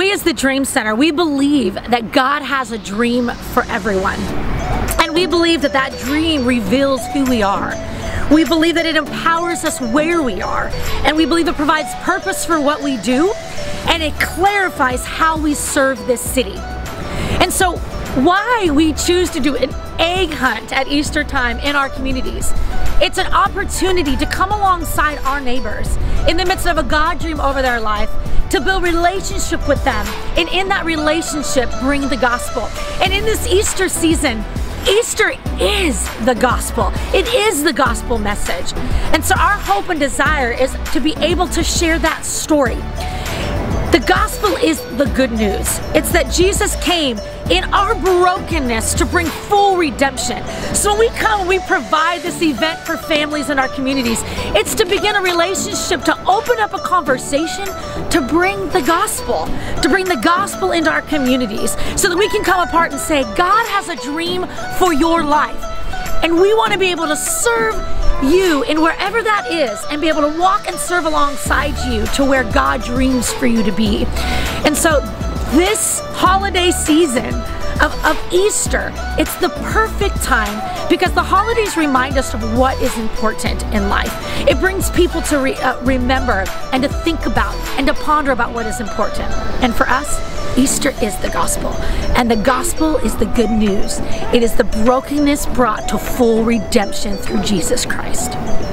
We as the Dream Center, we believe that God has a dream for everyone. And we believe that that dream reveals who we are. We believe that it empowers us where we are. And we believe it provides purpose for what we do. And it clarifies how we serve this city. And so why we choose to do an egg hunt at Easter time in our communities. It's an opportunity to come alongside our neighbors in the midst of a God dream over their life, to build relationship with them, and in that relationship bring the gospel. And in this Easter season, Easter is the gospel. It is the gospel message. And so our hope and desire is to be able to share that story. The gospel is the good news. It's that Jesus came in our brokenness to bring full redemption. So when we come, we provide this event for families in our communities. It's to begin a relationship, to open up a conversation, to bring the gospel into our communities so that we can come apart and say, God has a dream for your life. And we want to be able to serve you in wherever that is and be able to walk and serve alongside you to where God dreams for you to be. And so this holiday season of Easter, it's the perfect time because the holidays remind us of what is important in life. It brings people to remember and to think about and to ponder about what is important. And for us, Easter is the gospel, and the gospel is the good news. It is the brokenness brought to full redemption through Jesus Christ.